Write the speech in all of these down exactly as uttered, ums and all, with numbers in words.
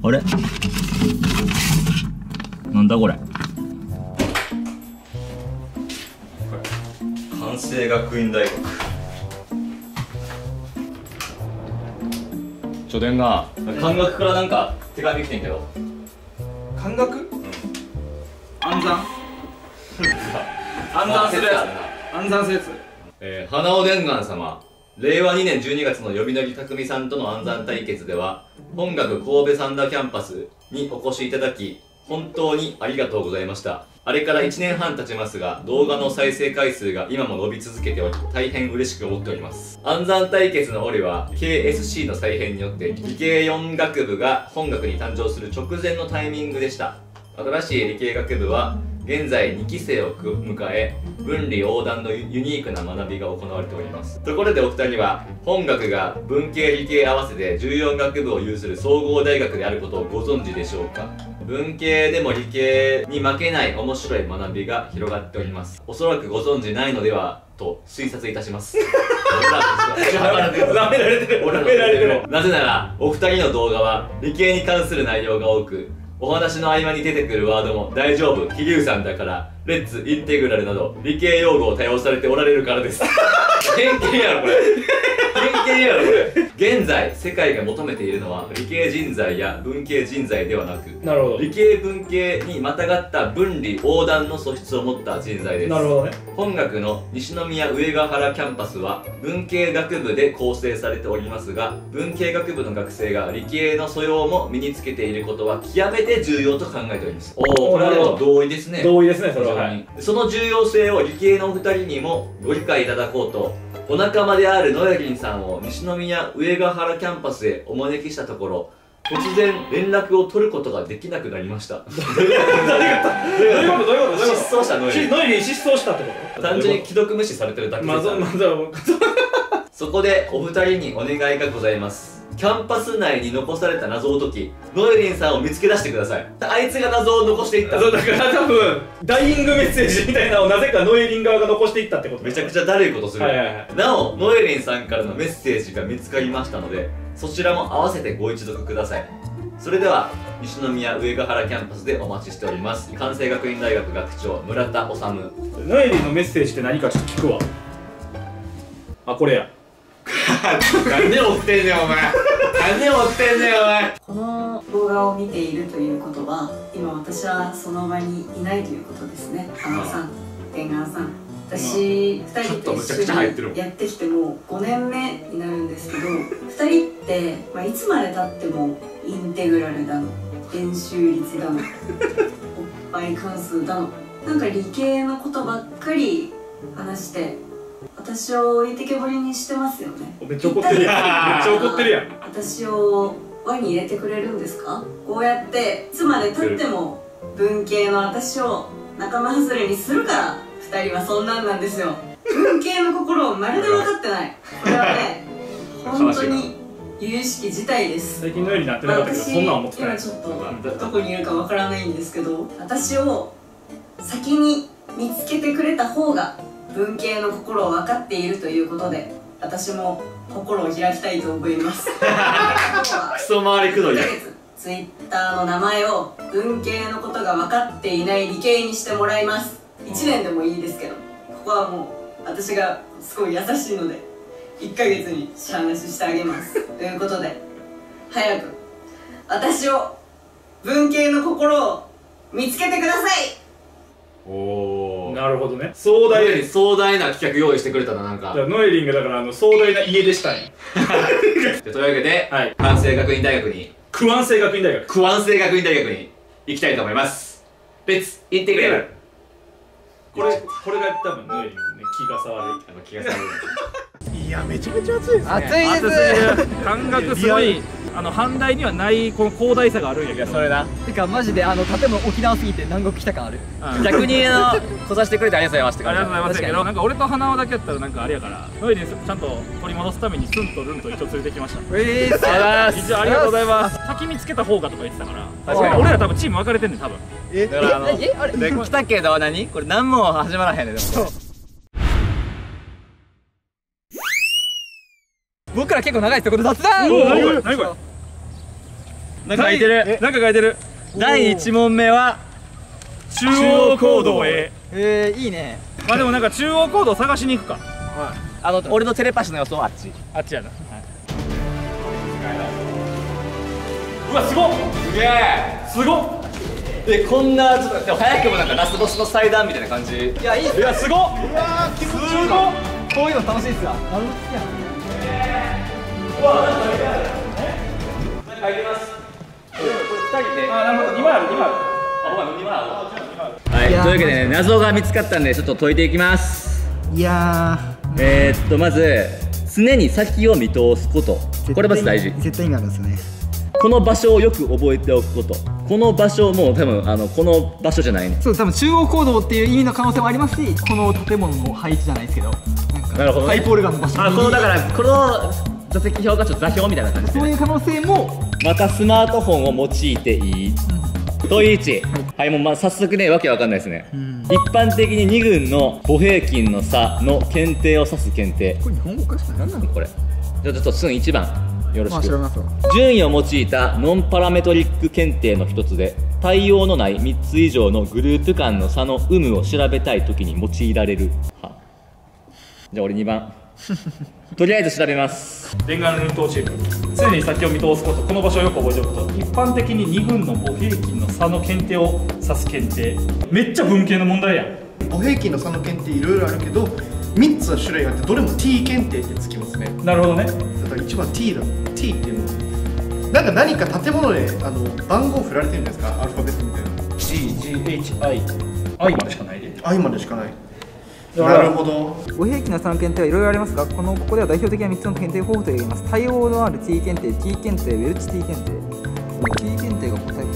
あれなんだこれ。 関西学院大学。 書店が漢学からなんか手紙来てんけど。 漢学？うん。暗算？暗算するやつ。暗算するやつ。 えー、花尾伝願様、れいわにねんじゅうにがつの呼び乗り匠さんとの暗算対決では、本学神戸三田キャンパスにお越しいただき、本当にありがとうございました。あれからいちねんはん経ちますが、動画の再生回数が今も伸び続けており、大変嬉しく思っております。暗算対決の折は、ケーエスシー の再編によって、理系よん学部が本学に誕生する直前のタイミングでした。新しい理系学部は、現在にき生を迎え、分離横断のユニークな学びが行われております。ところでお二人は、本学が文系理系合わせてじゅうよん学部を有する総合大学であることをご存知でしょうか。文系でも理系に負けない面白い学びが広がっております。おそらくご存知ないのではと推察いたします。 なめられてる、なめられてる。 なぜなら、お二人の動画は理系に関する内容が多く、お話の合間に出てくるワードも大丈夫、桐生さんだから、レッツ、インテグラルなど理系用語を多用されておられるからです。偏見やろこれ。偏見やろこれ。現在世界が求めているのは理系人材や文系人材ではなく、 なるほど、 理系文系にまたがった分離横断の素質を持った人材です。 なるほどね。 本学の西宮上ヶ原キャンパスは文系学部で構成されておりますが、文系学部の学生が理系の素養も身につけていることは極めて重要と考えております。おお、これはでも同意ですね。 同意ですね、それは。はい、 その重要性を理系のお二人にもご理解いただこうと、お仲間であるノエリンさんを西宮上ヶ原キャンパスへお招きしたところ、突然連絡を取ることができなくなりました。どういうことどういうことどういうこと失踪したノエリン。 ノエリン失踪したってこと？単純に既読無視されてるだけです。まずまずそこでお二人にお願いがございます。キャンパス内に残された謎を解き、ノエリンさんを見つけ出してください。あいつが謎を残していった。 そうだから多分ダイイングメッセージみたいなのをなぜかノエリン側が残していったってこと。 めちゃくちゃだるいことする。なおノエリンさんからのメッセージが見つかりましたので、そちらも合わせてご一読ください。それでは西宮上ヶ原キャンパスでお待ちしております。関西学院大学学長村田治。 ノエリンのメッセージって何かちょっと聞くわ。あ、これや。 何で追ってんねんお前。何で追ってんねんお前。 この動画を見ているということは、今私はその場にいないということですね。花尾さん、伝願さん、私ふたりと一緒にやってきてもごねんめになるんですけど、ふたりって、まあ、いつまでたってもインテグラルだの円周率だのおっぱい関数だの、なんか理系のことばっかり話して私を置いてけぼりにしてますよね。 めっちゃ怒ってるやん。めっちゃ怒ってるやん。 私を輪に入れてくれるんですか？こうやっていつまでたっても文系の私を仲間外れにするからふたりはそんなんなんですよ。文系の心をまるで分かってない。これはね本当に由々しき事態です。 最近のようになってなかったけど、そんなん思ってない。 今ちょっとどこにいるか分からないんですけど、私を先に見つけてくれた方が文系の心を分かっているということで、私も心を開きたいと思います。 クソ回りくどいや。 ツイッターの名前を文系のことが分かっていない理系にしてもらいます。いちねんでもいいですけど、ここはもう私がすごい優しいのでいっかげつにしゃ話してあげます。ということで早く私を文系の心を見つけてください。 おー、なるほどね。壮大に壮大な企画用意してくれたな。なんかノエリンがだからあの壮大な家でしたんや。 というわけで、はい、関西学院大学にクワン西学院大学クワン西学院大学に行きたいと思います。レッツインテグラル。 これこれが多分ノエリンね、気が触る。 気が触る。 いや、めちゃめちゃ暑いですね。 暑いです。感覚すごい。あの阪大にはないこの広大さがあるんやけど。 それな。てかマジであの建物沖縄すぎて南国来た感ある。逆にあの来させてくれてありがとうございました。 ありがとうございましたけど、なんか俺と花輪だけやったらなんかあれやから、ノエリンちゃんと取り戻すためにスンとルンと一応連れてきました。 ええ、 一応ありがとうございます。先見つけた方がとか言ってたから。確かに俺ら多分チーム分かれてんねん多分。 え、だからあのえあれ来たけど何？これ何も始まらへんねんでも。僕ら結構長いですよこの雑談。 何これ何これ。 なんか書いてるなんか書いてる。だいいち問目は中央行動へ。 えー、いいね。 まあでもなんか中央行動探しに行くか。 あの俺のテレパシーの予想はあっち。 あっちやな。うわすごっ。 すげえ。 すごっ。 でこんなちょっとでも早くもなんかラスボスの祭壇みたいな感じ。 いやいいっす。 いやすごっ。 うわー気持ちいい。 すごっ。 こういうの楽しいっすわ。あの好きや。 うわなんか書いてある。何書いてます。これふたりで。 あなるほど。にまいあるにまいある。 あ、ごめんにまいある。はい、というわけでね謎が見つかったんでちょっと解いていきます。 いやーえー、っとまず常に先を見通すこと。これまず大事。 絶対意味あるんですね。 この場所をよく覚えておくこと。この場所も多分あのこの場所じゃないね。 そう、多分中央行動っていう意味の可能性もありますし、この建物の配置じゃないですけど、なんかなるほどね、 ハイポールガンの場所。 あ、このだからこの座席表がちょっと座標みたいな感じで、 そういう可能性も。 またスマートフォンを用いていい。問いいち、はい、もうまあ早速ねわけわかんないですね。一般的にに軍の歩平均の差の検定を指す検定。 これ日本語おかしくない？何なのこれ。じゃあちょっとすぐいちばんよろしく。 まあ調べますわ。 順位を用いたノンパラメトリック検定の一つで、対応のないみっつ以上のグループ間の差の有無を調べたいときに用いられる。はじゃあ俺にばんとりあえず調べます。 伝眼運動チーム、常に先を見通すこと、この場所をよく覚えておくこと。一般的にに軍の歩平均の差の検定を指す検定。めっちゃ文系の問題やん。 歩平均の差の検定いろいろあるけどみっつの種類があってどれも T 検定ってつきますね。 なるほどね。 だからいちばん T だ。 T っていうのはなんか何か建物であの番号振られてるんですか、アルファベットみたいな。 G、ジー、エイチ、アイ アイ までしかないで。 I までしかない。 だからなるほど。 歩平均の差の検定はいろいろありますが、このここでは代表的なみっつの検定方法と言います。対応のある T 検定、T 検定、ウェルチ T 検定。T 検定が答えっぽいけど、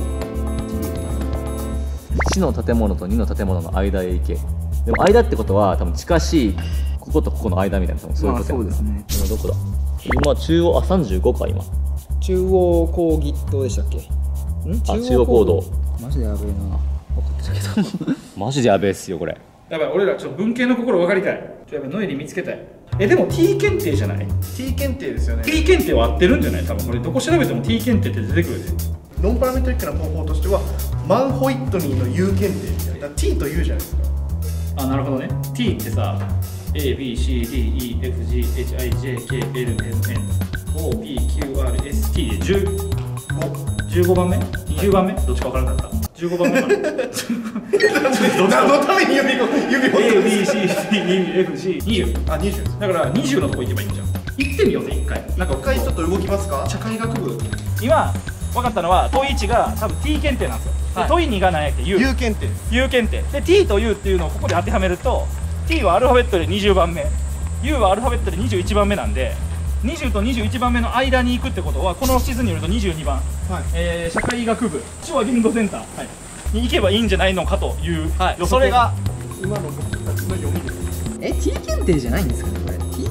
いちの建物とにの建物の間へ行け。でも間ってことは多分近しいこことここの間みたいな、そういうことや。 まあそうですね。 今どこだ。今中央、あさんじゅうごか今。 中央講義どうでしたっけ？ん？ あ、中央行動。 マジでやべえな。分かってたけど。 マジでやべえっすよこれ。 やばい、俺らちょっと文系の心分かりたい。ちょっとやばい、ノエリ見つけたい。えでも T 検定じゃない？ T 検定ですよね。 T 検定は合ってるんじゃない？多分これどこ調べても T 検定って出てくるで。 ノンパラメトリックな方法としてはマンホイットニーの U 検定みたいな。だから T と U じゃないですか。 あ、なるほどね。T ってさ A、B、C、D、E、F、G、H、I、J、K、L、M、N、O、P、Q、R、S、T でじゅうご、じゅうごばんめ ?にじゅうばんめどっちか分からなかった。じゅうごばんめかな。 何のために指を指を A、B、C、D、E、F、G、にじゅう。 あ、にじゅうです。 だからにじゅうのとこ行けばいいんじゃん。行ってみようぜ、一回。なんか一回ちょっと動きますか。社会学部今分かったのは問いいちが多分 T 検定なんですよ。で問いにが何やっけ U。 U 検定。 U 検定で T と U っていうのをここで当てはめると T はアルファベットでにじゅうばんめ U はアルファベットでにじゅういちばんめなんでにじゅうとにじゅういちばんめの間に行くってことはこの地図によるとにじゅうにばん、はいえー、社会学部手話言語センター、はい、に行けばいいんじゃないのかという、はい、予測。それが今の僕たちの読みです。 え T 検定じゃないんですかねこれ。 T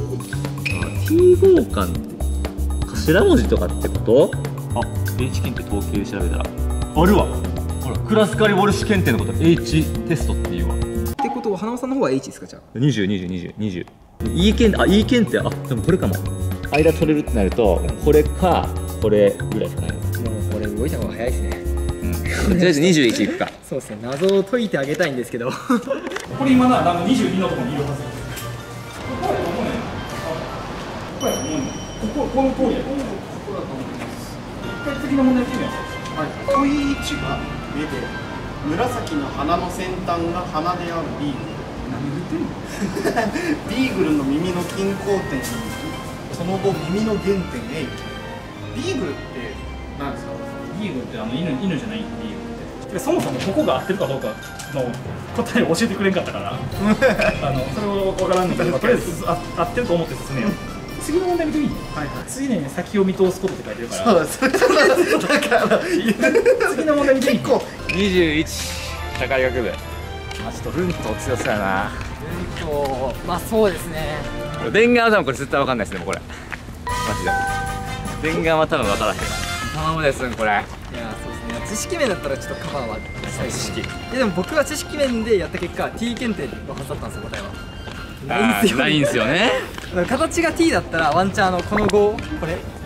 T 号館って頭文字とかってこと？あ、H 検定統計調べたらあるわ。ほらクラスカリウォルシュ検定のこと H テストっていうわ。 ってことは花尾さんの方は H ですかじゃあ。 にじゅう、にじゅう、にじゅう、にじゅう。E 検定、あ、E 検定、あ、でもこれかも。間取れるってなるとこれかこれぐらいしかないの。 もうこれ動いた方が早いですね。 うん。とりあえずにじゅういちいくか。 そうですね。謎を解いてあげたいんですけど。 これ今な多分にじゅうにのところにいるはず。ここやと思うねん。ここやと思うねん。こここの通りや。ここだと思います。一回次の問題やってみよう。 はい。問いいちが目で紫の花の先端が花であるビーグル。 何言ってんの？ ビーグルの耳の均衡点にその後耳の原点へ行き。ビーグルって何ですか？ ビーグルってあの犬犬じゃないビーグルって。てかそもそもここが合ってるかどうかの答えを教えてくれんかったからあのそれを分からんので、まあ、とりあえずあ合ってると思って進めよう。次の問題見てみいい？はいはい。次ね先を見通すことって書いてるから。 そうです。だから次の問題見てみい？ 結構にじゅういち社会学部。まあちょっとルント強そうやな。 うんとまあそうですね。 伝眼は多分これ絶対分かんないですねもうこれ。マジで。伝眼は多分分からへん。頼むですこれ。 いやそうですね。知識面だったらちょっとカバーはしたい知識。いやでも僕は知識面でやった結果 T 検定のはずだったんですよ答えは。 ないんですよね。 形が T だったらワンチャンあのこのごこれ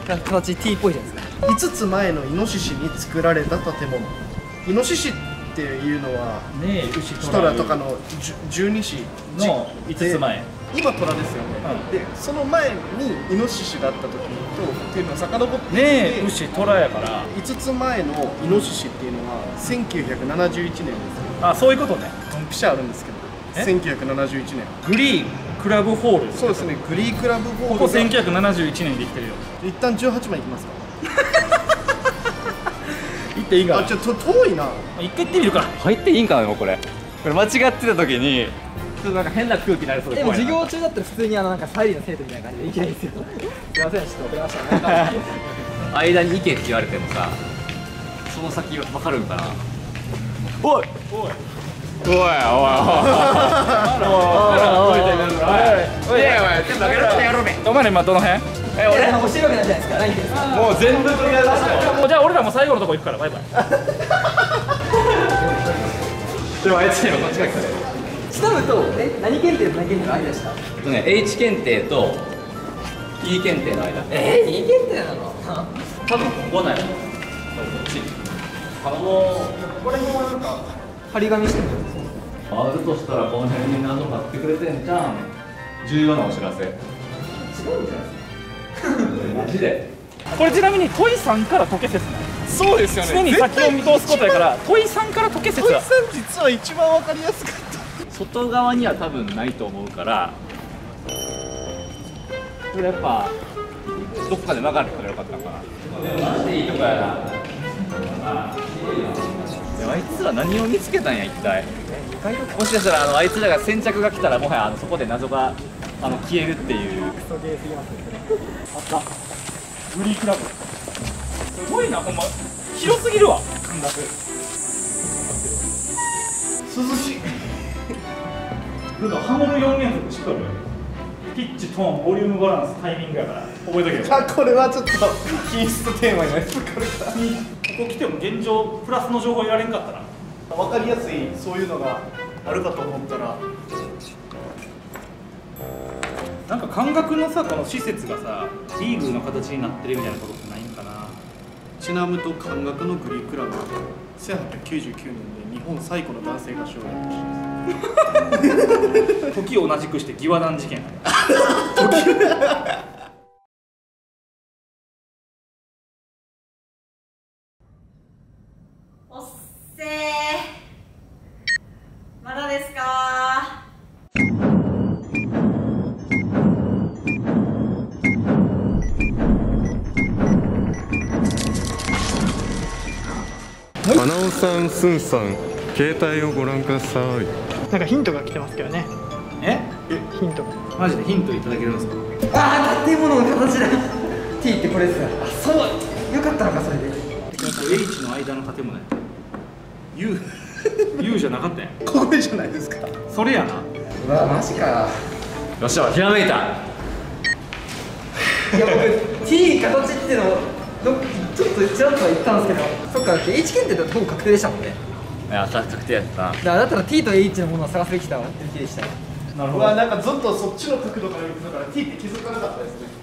形 T っぽいじゃないですか。 いつつまえのイノシシに作られた建物。イノシシっていうのはねえ、牛ヒトラーとかのじゅ十二支のいつつまえ。 今虎ですよね、でその前にイノシシだった時とっていうのを遡ってねえ、牛虎やから。 いつつまえのイノシシっていうのはせんきゅうひゃくななじゅういちねんですよ。 あ、そういうことね。 ドンピシャあるんですけどえせんきゅうひゃくななじゅういちねん。 グリークラブホール。 そうですね、グリークラブボールここせんきゅうひゃくななじゅういちねんにできてるよ。 一旦じゅうはちまいいきますか。 行っていいかあ、ちょっと遠いな。 一回行ってみるか。 入っていいんかな、もうこれ。これ間違ってた時にちょっとなんか変な空気になりそうででも怖いな。 授業中だったら普通にあのなんかサイリーの生徒みたいな感じでいきなりですよ。すいません、ちょっと遅れましたね。 間に行けって言われてもさ、その先分かるんかな。おいおいおいおいおいおいおいおいおいおいおいちょっと開けろってやろうめ。 お前ら今どの辺？ え、俺教えるわけないじゃないですか。ないんですか。 もう全部取り出したよ。 もうじゃあ俺らも最後のとこ行くからバイバイ。 でもあいつ今こっちが来たね。 チタムとえ何検定と何検定の間でした。 えっとね H 検定と E 検定の間。 えー、いい検定なの。 多分ここない。こっち。あのこれもなんか張り紙してるんですか。 あるとしたらこの辺に謎買ってくれてんじゃん。重要なお知らせ。 違うんじゃないですか。 マジで。 これちなみにトイさんから解け説ない。 そうですよね。 常に先を見通すことやからトイさんから解け説は。 トイさん実は一番わかりやすかった。 外側には多分ないと思うから、これやっぱどっかで曲がるからよかったのかな。マジでいいとこやな。でもあいつら何を見つけたんや一体。もしかしたらあのあいつらが先着が来たらもはやあのそこで謎があの消えるっていう。 クソゲーすぎますね。 あったグリークラブすごいなほんま広すぎるわ感覚。 涼しい。 なんかハモるよん連続しっかりピッチトーンボリュームバランスタイミングやから覚えとけよ。 あ、これはちょっと品質テーマになりますから。 ここ来ても現状プラスの情報得られんかったらわかりやすいそういうのがあるかと思ったら。 なんか感覚のさこの施設がさリーグの形になってるみたいなことってないんかな。 ちなむと感覚のグリークラブはせんはっぴゃくきゅうじゅうきゅうねんで日本最古の男性合唱団らしいです。 時を同じくして義和団事件おっせーまだですか。 花尾さん、すんさん、携帯をご覧ください。 なんかヒントが来てますけどね。 えヒント。 マジでヒントいただけるんですか。 ああ、建物の形だ。T ってこれですよ。あ、そう。よかったのかそれで。 H の間の建物や U U じゃなかったやん。 これじゃないですか。 それやな。 うわ、マジか。 よっしゃ、ひらめいた。 いや僕 T 形っていうのをどちょっとちらっとは言ったんですけど、そっか H 検定だとほぼ確定でしたもんね。 いや、さ確定やったな。 だからだったら T と H のものを探すべきだわって気でしたよ。 なるほど。 うわ、なんかずっとそっちの角度から見てたから T って気づかなかったですね。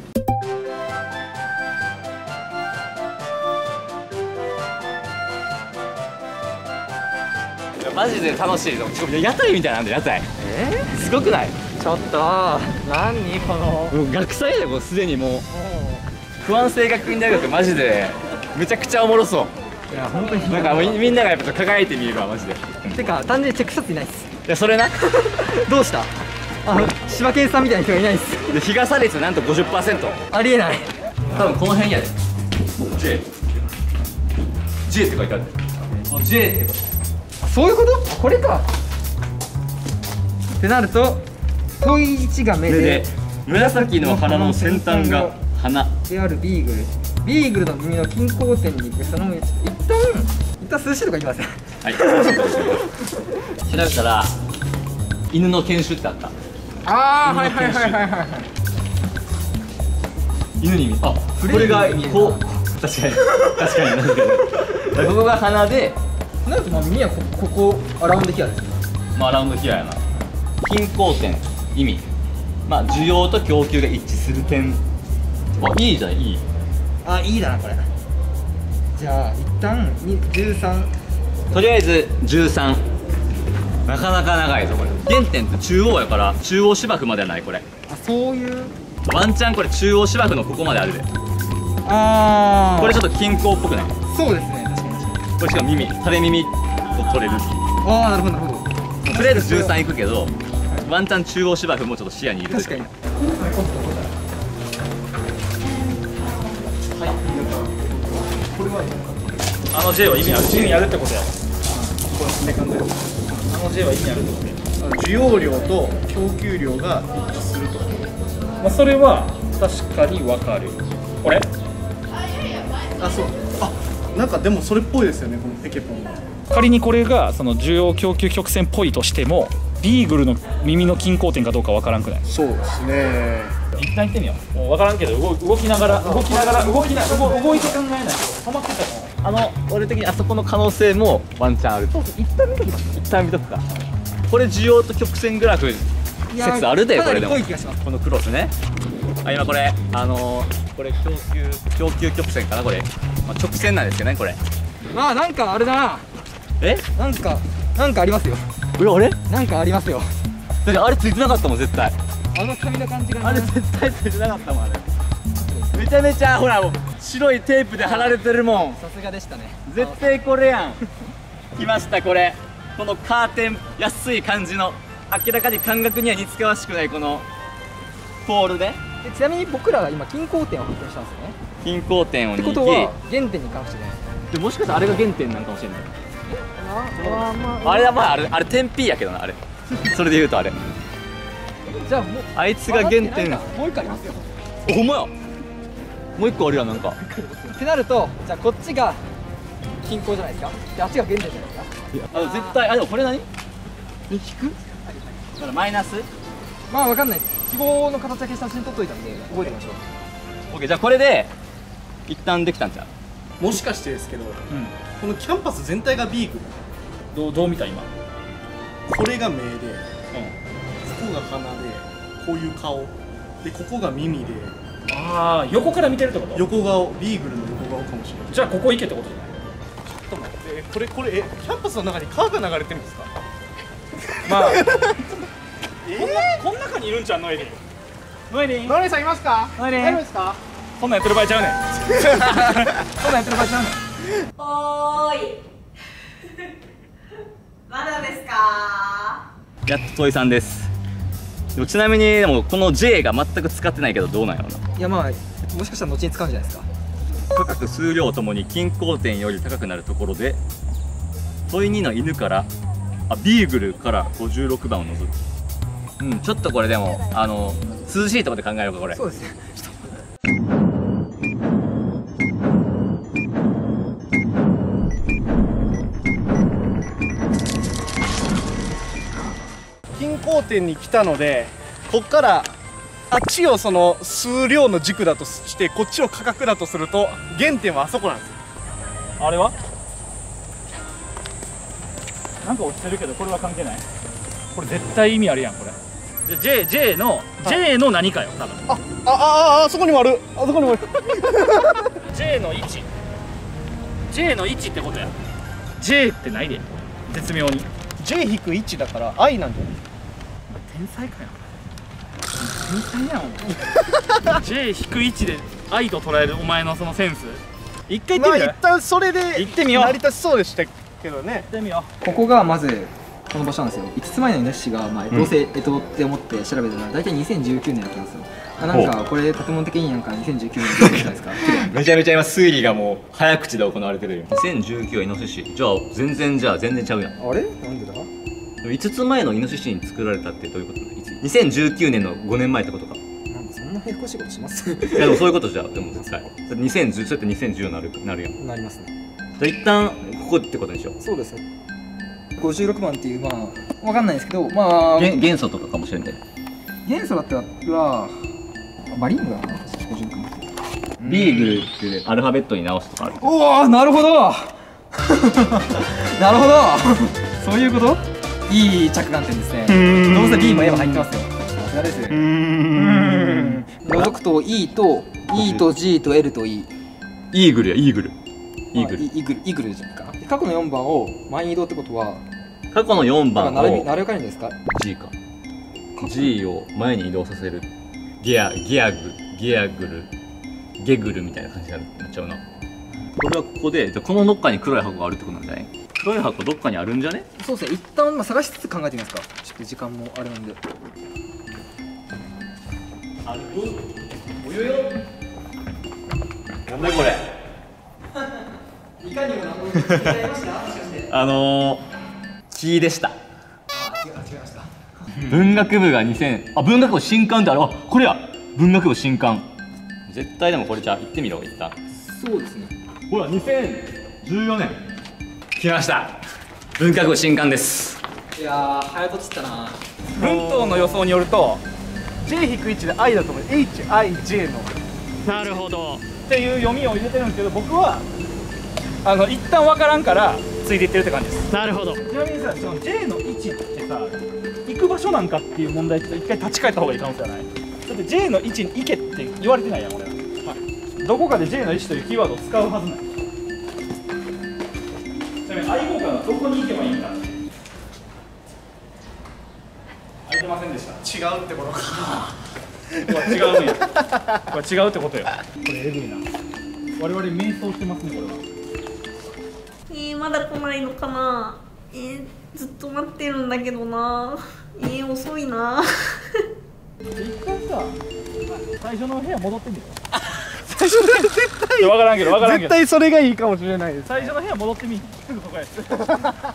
いやマジで楽しいぞ。しかも屋台みたいなんだよ、屋台。えー、すごくない？ ちょっと何このもう学祭でもうすでにもう不安性学院大学マジでめちゃくちゃおもろそう。 いや本当になんかみみんながやっぱ輝いて見るわマジで。 てか単純にチェックシャツいないっす。 いやそれな。 どうした？あの柴犬さんみたいな人がいないっす。 で日傘率なんと ごじゅっパーセント。 ありえない。 多分この辺やで。J J って書いてある。もう J ってこと。 あ、そういうこと？あ、これか。ってなると問いいちが目で目で紫の花の先端が花であるビーグル。ビーグルの耳の均衡点に行くその一旦一旦涼しいとかいきません。 はい調べたら犬の犬種ってあった。 ああ、はいはいはいはいはい。 犬に見あこれがこう確かに確かになんだけどここが鼻でなんとまあ耳はこここアラウンドヒアです。 まあアラウンドヒアやな。均衡点意味まあ需要と供給が一致する点。あいいじゃんいい。 あ、いいだなこれ。じゃあ一旦じゅうさん。 とりあえずじゅうさん。なかなか長いぞこれ。原点って中央やから中央芝生まではないこれ。 あ、そういう。 ワンチャンこれ中央芝生のここまであるで。 ああ。 これちょっと金工っぽくない？ そうですね。確かに確かに。 これしかも耳垂れ耳を取れる。 ああ、なるほどなるほど。 とりあえずじゅうさんいくけど、ワンチャン中央芝生もちょっと視野に入れる。 確かに。 あの J は意味ある意味あるってことや。あの J は意味あるってことや。 需要量と供給量が一致すると。 まあそれは確かに分かる。これあ、そう。あ、なんかでもそれっぽいですよね、このペケポンは。 仮にこれがその需要供給曲線っぽいとしてもビーグルの耳の均衡点かどうか分からんくない？ そうですね。 一旦行ってみよう。もう分からんけど動動きながら動きながら動きな動動いて考えないと止まってたもん。 あの俺的にあそこの可能性もワンチャンある。 そうそう、一旦見ときます。 一旦見とくか。これ需要と曲線グラフ説あるでこれでも。 かなり濃い気がします。 このクロスね。あ、今これあのー、これ供給供給曲線かなこれ。まあ、直線なんですよねこれ。 まあなんかあれだな。 え？ なんかなんかありますよ。 うわあれ？ なんかありますよ。 だってあれついてなかったもん絶対。 あの紙の感じが、ね。 あれ絶対ついてなかったもんあれ。めちゃめちゃほらもう白いテープで貼られてるもん。 さすがでしたね。 絶対これやん。来ましたこれ。このカーテン安い感じの明らかに感覚には似つかわしくないこのポールで。 でちなみに僕らが今均衡点を発見したんですよね。 均衡点をってにことは原点に関してね。 でもしかしたらあれが原点なんかもしれない。 あ、まあ、 あれはまああれあれ点 P やけどなあれ。それで言うとあれ。 じゃあもうあいつが原点。 もう一個ありますよ。 おほんまや。もう一個あるやんなんか。 ってなると、じゃあこっちが均衡じゃないですか。であっちが原点じゃないですか。 あ絶対あでもこれ何？引く？だからマイナス？ まあわかんないです。記号の形だけ写真撮っといたんで覚えてみましょう。 オッケーじゃあこれで一旦できたんちゃう？ もしかしてですけど、うん、このキャンパス全体がビーグル。 どうどう見た今？ これが目で、うん、ここが鼻で、こういう顔で、ここが耳で。 ああ、横から見てるってこと？ 横顔、ビーグルの横顔かもしれない。 じゃあここ行けってことじゃない？ ちょっと待って、これこれえキャンパスの中に川が流れてるんですか？ まあ、えー、こんな中にいるんちゃうのエリー。ノエリー。 ノエリーさんいますか？ ノエリー。 大丈夫ですか？ そんなんやってる場合ちゃうねん。そんなんやってる場合ちゃうねん。 おーい。まだですか？ やっとトイさんです。でもちなみにでもこの J が全く使ってないけどどうなんやろな。 いやまあもしかしたら後に使うんじゃないですか。 価格数量ともに均衡点より高くなるところでトイにの犬からあビーグルからごじゅうろくばんを除く。うんちょっとこれでもあの涼しいところで考えようかこれ。 そうですね。 均衡点に来たので、こっからあっちをその数量の軸だとしてこっちを価格だとすると原点はあそこなんですよ。 あれはなんか落ちてるけどこれは関係ない。これ絶対意味あるやんこれ。じゃあ J, J の J の何かよ多分。 あああああそこにもある。あそこにもある。 J の位置 J の位置ってことや。 J ってないで絶妙にジェイ 引くいちだから I なんじゃない？ 天才かよ天才やんお前。 J 引く位置で I と捉えるお前のそのセンス一回行ってみる？ まあ一旦それで行ってみよう。 成り立ちそうでしたけどね。 行ってみよここがまずこの場所なんですよ。いつつまえのイノシシが、まあ、どうせ干支って思って調べたら大体にせんじゅうきゅうねんだったんですよ。あなんかこれ建物的になんかにせんじゅうきゅうねんじゃないですか。 めちゃめちゃ今推理がもう早口で行われてるよ。にせんじゅうきゅうはイノシシ。じゃあ全然じゃあ全然ちゃうやん。 あれなんでだ？ いつつまえのイノシシに作られたってどういうこと？にせんじゅうきゅうねんのごねんまえってことか。 なんかそんなややこしいことします？ いやでもそういうことじゃでも絶対にせんじゅうそうやってにせんじゅうなるなるやん。 なりますね。 じゃあ一旦ここってことにしよう。 そうです。ごじゅうろくばんっていうまあわかんないですけどまあ元元素とかかもしれない。 元素だったらバリウムだな。ごじゅうろくばん。 ビーグルってアルファベットに直すとかある。 おおなるほど。なるほど。そういうこと？いい着眼点ですね。どうせ B も A も入ってますよ。さすがです。除くと E と E と G と L と E。 イーグルやイーグルイーグルイーグルイーグルじゃんか。過去のよんばんを前に移動ってことは過去のよんばんをなるなるかにですか。 G か G を前に移動させるギアギアグギアグルゲグルみたいな感じになっちゃうな。これはここでこのどっかに黒い箱があるってことなんじゃない？黒い箱どっかにあるんじゃね？ そうですね、一旦まあ探しつつ考えてみますか。ちょっと時間もあれなんで。 あるおよよなんだこれいかにもなもの聞いちゃいましたもしかしてあのー、キーでした。 あ違う違いました。 文学部がにせんあ文学部新刊ってある。あこれや文学部新刊絶対でもこれじゃあ行ってみろ一旦。 そうですね、 ほらにせんじゅうよねん来ました文学部新刊です。 いやー早とちったな。 文頭の予想によると ジェイいち で I だと思う。 エイチアイジェー のなるほどっていう読みを入れてるんですけど、僕はあの一旦分からんからついていってるって感じです。 なるほど。 ちなみにさ、その J の位置ってさ行く場所なんかっていう問題って一回立ち返った方がいい可能性はない？だって J の位置に行けって言われてないやん俺ら、はい、どこかで J の位置というキーワードを使うはずない。ちなみに愛好家はどこに行けばいいんだって空いてませんでした。 違うってことかこれは違うんやこれ違うってことよ。これエグいな。我々迷走してますねこれは。 えー、まだ来ないのかな。えー、ずっと待ってるんだけどな。えー、遅いな一回さ最初の部屋戻ってみる。最初の部屋絶対分からんけど分からんけど絶対それがいいかもしれないです。 最初の部屋戻ってみ。すぐそこやつ。 涼しかったです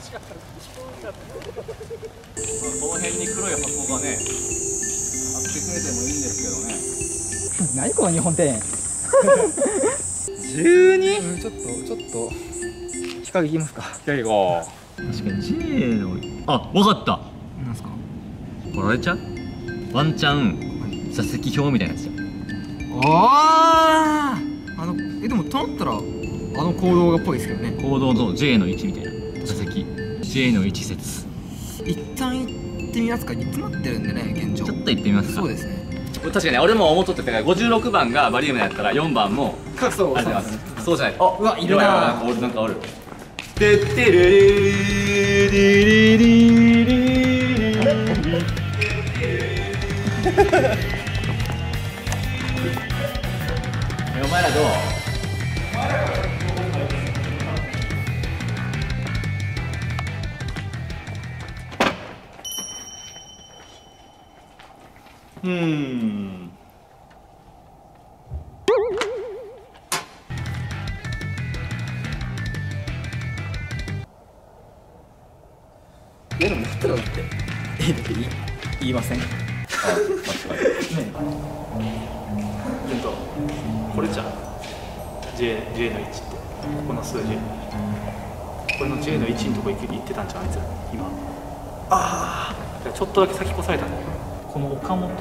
この辺に黒い箱がねあってくれてもいいんですけどね。 何この日本庭園。 じゅうに？ うんちょっとちょっと日陰いきますか。 日陰が確かに J のあ分かった。 なんですか。 これあれちゃうワンチャン座席表みたいなやつじゃん。 あああのえでもとなったらあの行動がっぽいですけどね。 行動の J の位置みたいな座席 J の位置説一旦行ってみますか。煮詰まってるんでね現状。 ちょっと行ってみますか。 そうですね。 確かにね俺も思っとってたからごじゅうろくばんがバリウムやったらよんばんもそうそうありがとうございます。そうじゃない。あうわいるな。 俺なんかおる。てってれれれれれれお前らどう？うーん。 いやでもだったらだってえだって言い言いません。 あ、確かに。 ねえっとこれじゃん J, J の位置ってここの数字これの J の位置のとこ行ってたんちゃうあいつら今。ああちょっとだけ先越されたんだよこの岡本。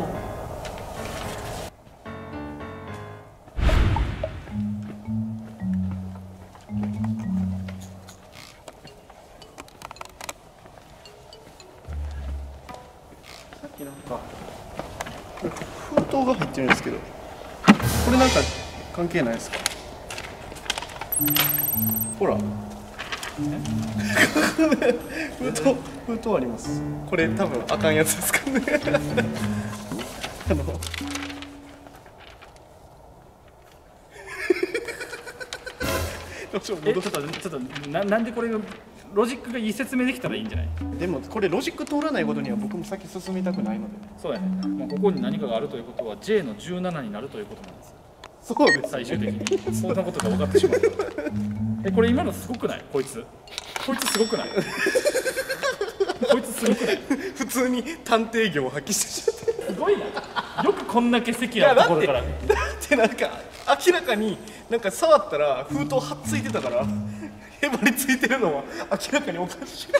さっきなんか封筒が入ってるんですけどこれなんか関係ないですか。ほら封筒封筒あります。これ多分あかんやつですかねあのどうしようえちょ戻っとちょっとななんでこれロジックがいい説明できたらいいんじゃない。 でもこれロジック通らないことには僕も先進みたくないので。 そうやね、まあ、ここに何かがあるということは J のじゅうななになるということなんです。 そうです、ね、 最終的にそんなことが分かってしまうえこれ今のすごくないこいつこいつすごくないこいつすごくない普通に探偵業を発揮してしまってすごいな。よくこんだけ席あるところから。 だってなんか明らかになんか触ったら封筒はっついてたからへばりついてるのは明らかにおかしいす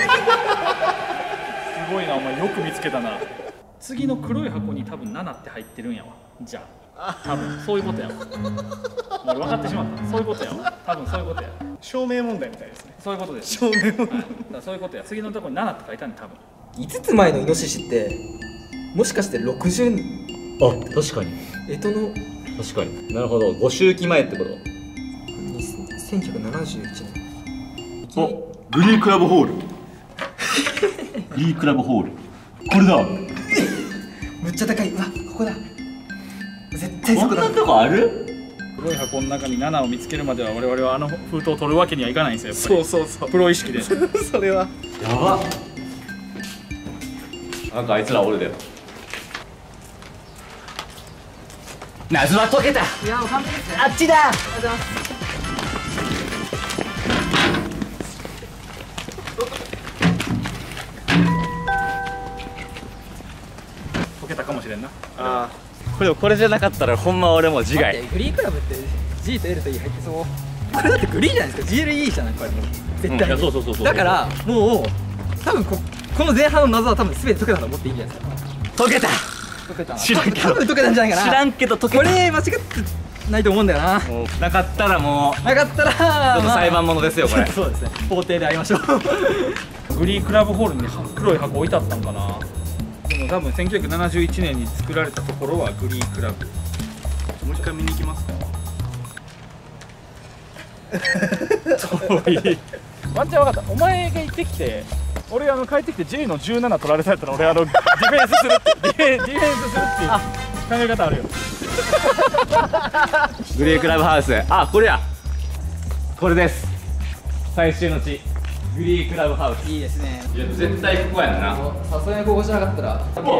ごいなお前よく見つけたな。次の黒い箱に多分ななって入ってるんやわ。じゃあ多分そういうことやわ。もう俺分かってしまった。そういうことやわ。多分そういうことや。 証明問題みたいですね。 そういうことです。 証明問題、 はい、だからそういうことや。次のところにななって書いたんで多分いつつまえのイノシシってもしかしてろくじゅうあ、確かに。 干支の確かに。なるほど、ご周期前ってこと。 せんきゅうひゃくななじゅういちねん。 お、グリークラブホール。グリークラブホール。これだ。 むっちゃ高い。うわ、ここだ。絶対そこだ。 こんなとこある？ 黒い箱の中にななを見つけるまでは我々はあの封筒を取るわけにはいかないんですよ。やっぱりそうそうそう。 プロ意識で。 それは。 やばっ。なんかあいつらおるで。謎は解けた。 いや、もう完璧ですね。 あっちだ。 ありがとうございます。 解けたかもしれんな。 ああ。これこれじゃなかったらほんま俺も自害。 グリークラブって G と L と E 入ってそう。これだってグリーじゃないですか。ジーエルイー じゃないこれもう絶対に。 うん、そうそうそうそう。 だからもう多分ここの前半の謎は多分全て解けたと思っていいんじゃないですか。 解けた。 解けた。 知らんけど多分解けたんじゃないかな。 知らんけど解けた。 これ間違ってないと思うんだよな。 もうなかったらもうなかったらちょっと裁判ものですよこれ。 そうですね。法廷で会いましょう。 グリークラブホールに黒い箱置いてあったんかな。でも多分せんきゅうひゃくななじゅういちねんに作られたところはグリークラブ。 もう一回見に行きますか。 遠い。ワンチャン分かった。お前が行ってきて、俺あの帰ってきて J のじゅうなな取られたやったら俺あのディフェンスするってディフェンディフェンスするっていう考え方あるよ。 グリークラブハウス。あ、これや。これです。最終の地。グリークラブハウス。 いいですね。 いや絶対ここやんな。 さすがにここじゃなかったら。あ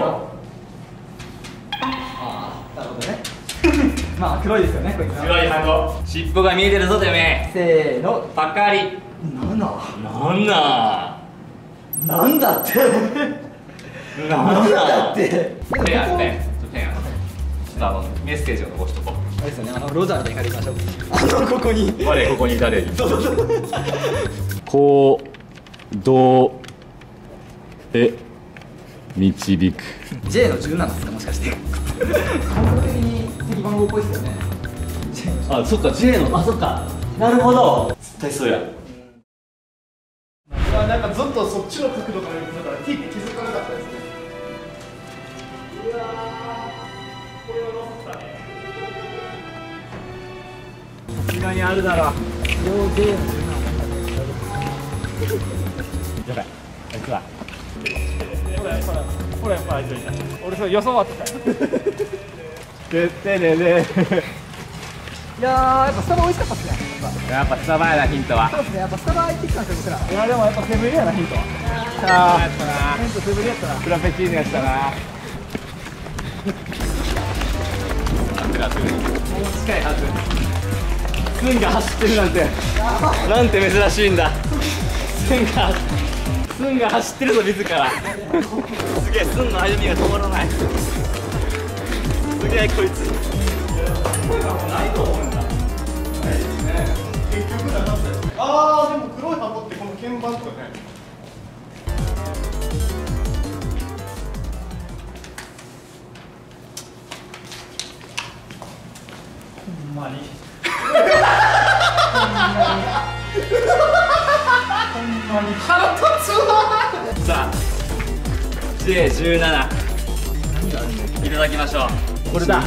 あ、なるほどね。まあ黒いですよねこいつは。 白い箱。尻尾が見えてるぞてめえ。 せーの。 パカリ。 なんだ。 なんだ。 なんだって。 なんだって。 ペンやペン。ちょっとペンや。ちょっとあのメッセージを残しとこう。 あれですよね。あのロジャーで行かれましょう。あのここに。 我ここに誰に。こうどうへ導く。 J のじゅうななですかもしかして。感覚的に敵番号っぽいですよね。 あ、そっか J のあそっか。なるほど。絶対そうや。 なんかずっとそっちの角度から見てたから T って気づかなかったですね。うわー、これは残ったね。さすがにあるだろ。 やばい。あいつだ。ほらほらほらほらあいついた。俺それ予想はってた。 でででで。 いやーやっぱスタバ美味しかったっすね。 やっぱスタバやなヒントは。 そうですね。やっぱスタバ行ってきたんですよ僕ら。 いやでもやっぱセブンやなヒントは。 ああ、やったな。 ヒントセブンやったな。 フラペチーノやったな。合ってる合ってる。もう近いはず。スンが走ってるなんて。なんて珍しいんだ。スンがスンが走ってるぞ自ら。すげえ、スンの歩みが止まらない。すげえこいつ。ないと思うんだ。 結局だなって。ああ、でも黒い箱ってこの鍵盤とかね。 ほんまに。ほんまに腹立つわ。 さあ ジェイじゅうなな いただきましょう。 これだ。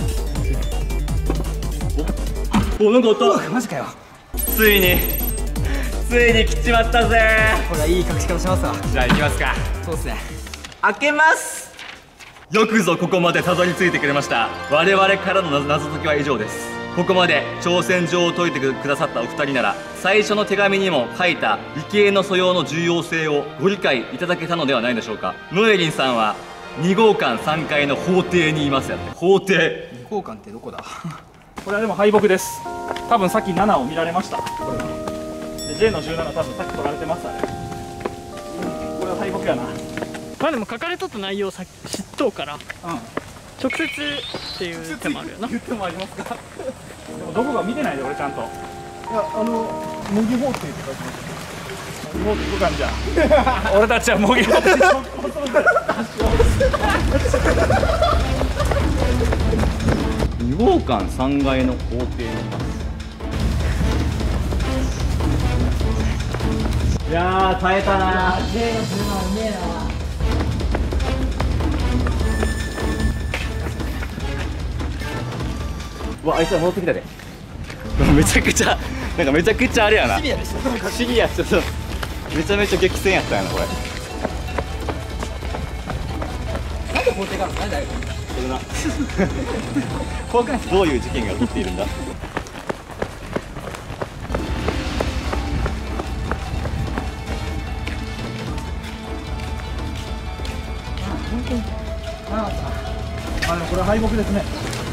お、なんかあった。 マジかよ。 ついについに来ちまったぜ。 これはいい隠し方しますわ。 じゃあ行きますか。 そうですね。 開けます。よくぞここまでたどり着いてくれました。我々からの謎解きは以上です。ここまで挑戦状を解いてくださったお二人なら最初の手紙にも書いた理系の素養の重要性をご理解いただけたのではないでしょうか。ノエリンさんはに号館さんがいの法廷にいますやって。法廷。 に号館ってどこだ。 これはでも敗北です。多分さっきななを見られました。これはで J のじゅうなな多分さっき取られてますわね。これは敗北やな。 まあでも書かれとった内容をさ知っとうから、うん、直接っていう手もあるよな。 言ってもありますか。でもどこか見てないで俺ちゃんと。いやあの模擬法廷って書いてます。もう聞くかんじゃん。俺たちは模擬法廷。 に号館さんがいの法廷にいます。いやー耐えたなー。 J のじゅうななうめえな。 うわ、あいつら戻ってきたで。めちゃくちゃなんかめちゃくちゃあれやな、シビアでした。シビア、ちょっとめちゃめちゃ激戦やったんやなこれ。 なんで法廷があるの？なんであれ？ それな怖くない？どういう事件が起こっているんだ？ あのこれ敗北ですね。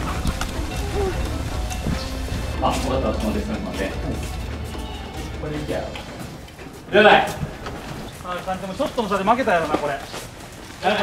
あ、分かった、待って、待って。これでいけやろ。やばい。 あ、感じもちょっとの差で負けたやろなこれ。やばい。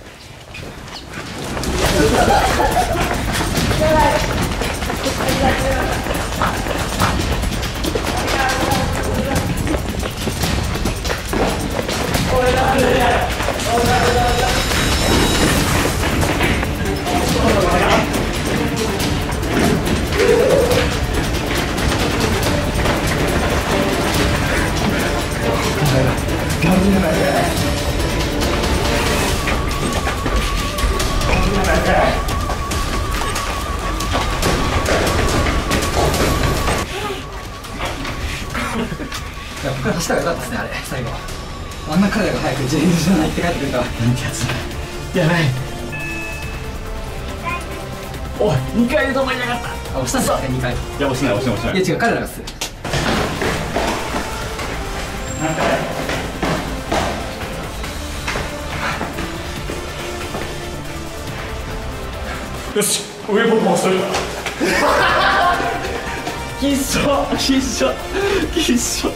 いや、僕走ったらよかったですね、あれ、最後。あんな彼らが早くジェイズじゃないって帰ってくるから。なんてやつだ。やばい。おい、にかいで止まりやがった。あ、押したんですかね、にかい。 いや、押しない、押しない、押しない。 いや、違う、彼らがする。 なんかよし、上僕も押しとる。 きっしょ、きっしょ、きっしょ。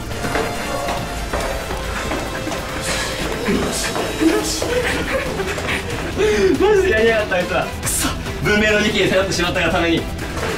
マジでやりやがったあいつら。くそ、文明の利器に頼ってしまったがために。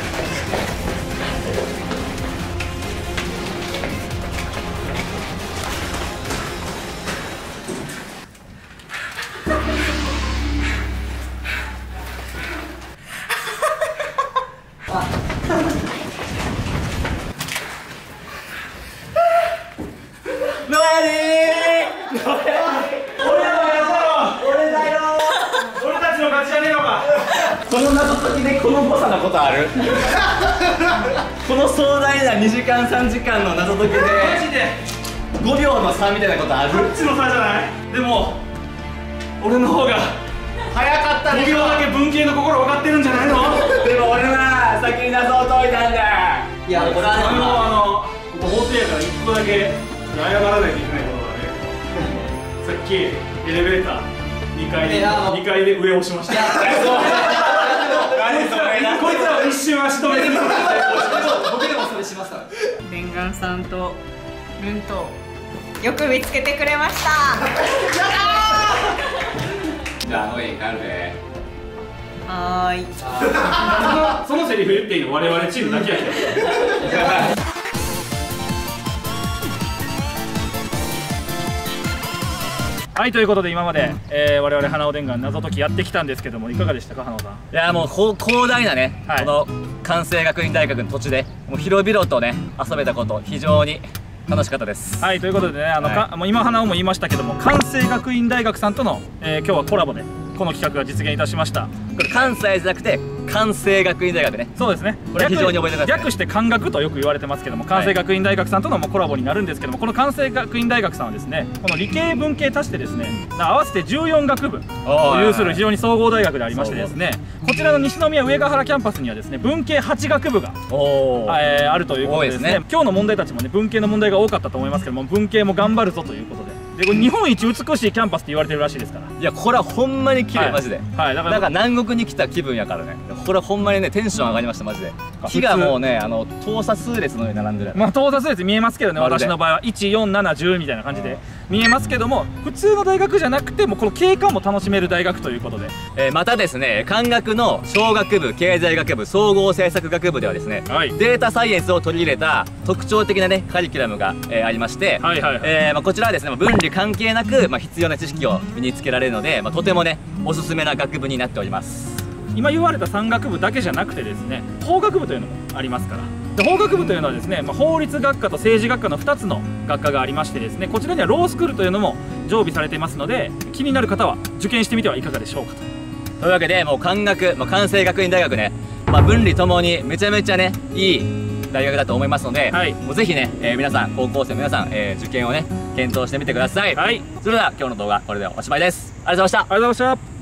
この謎解きでこの誤差なことある？この壮大なにじかんさんじかんの謎解きでマジでごびょうの差みたいなことある？ こっちの差じゃない？でも俺の方が早かったでしょ。 ごびょうだけ文系の心分かってるんじゃないの？ でも俺は先に謎を解いたんだ。 いや、これはあの、あの、ここ法廷やからいっこだけ謝らないといけないことがね。さっきエレベーターにかいでにかいで上を押しました。こいつらを一瞬足止めてる。 僕でもそれしますから。 レンガンさんとルンとよく見つけてくれました。 じゃあ、あの家に帰るで。 はーい。 そのそのセリフ言っていいの我々チームだけやけど。はい、ということで今まで、えー、我々花尾伝願謎解きやってきたんですけども、いかがでしたか花尾さん。 いやもうこ広大なね、 はい、 この関西学院大学の土地でもう広々とね遊べたこと非常に楽しかったです。 はい、ということでね、あの、はい、かもう今花尾も言いましたけども、関西学院大学さんとの、えー、今日はコラボでこの企画が実現いたしました。 これ関西じゃなくて関西学院大学ね。 そうですね、 これ非常に覚えてください。 略して関学とよく言われてますけども、関西学院大学さんとのもコラボになるんですけども、この関西学院大学さんはですね、この理系文系足してですね、合わせてじゅうよん学部を有する非常に総合大学でありましてですね、こちらの西宮上ヶ原キャンパスにはですね、文系はち学部が、えー、あるということでですね、今日の問題たちもね文系の問題が多かったと思いますけども、文系も頑張るぞということで。でこれ日本一美しいキャンパスって言われてるらしいですから。 いやこれはほんまに綺麗、はい、マジで。 はい、だからなんか南国に来た気分やからね。これはほんまにねテンション上がりましたマジで。木がもうねあの等差数列のように並んでる。 まあ等差数列見えますけどね、私の場合はいち、よん、なな、じゅうみたいな感じで見えますけども、普通の大学じゃなくてもこの景観も楽しめる大学ということで、 えー、またですね漢学の商学部経済学部総合政策学部ではですね、はい、データサイエンスを取り入れた特徴的なねカリキュラムが、えー、ありまして、こちらはですね分離関係なく、まあ、必要な知識を身につけられるので、まあ、とてもねおすすめな学部になっております。 今言われたさん学部だけじゃなくてですね、法学部というのもありますから。で法学部というのはですね、まあ、法律学科と政治学科のふたつの学科がありましてですね、こちらにはロースクールというのも常備されていますので、気になる方は受験してみてはいかがでしょうかと。 というわけでもう漢学、まあ、関西学院大学ねまあ、分離ともにめちゃめちゃねいい大学だと思いますので、はい、もうぜひね、えー、皆さん高校生の皆さん、えー、受験をね検討してみてください。はい、それでは今日の動画これでおしまいです。ありがとうございました。 ありがとうございました。